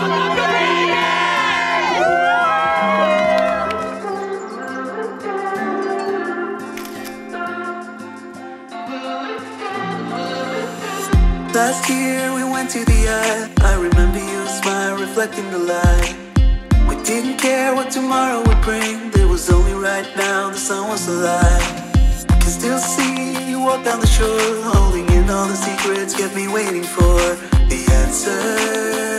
Last year we went to the eye. I remember your smile reflecting the light. We didn't care what tomorrow would bring. There was only right now, the sun was alive. Can still see you walk down the shore, holding in all the secrets kept me waiting for the answer.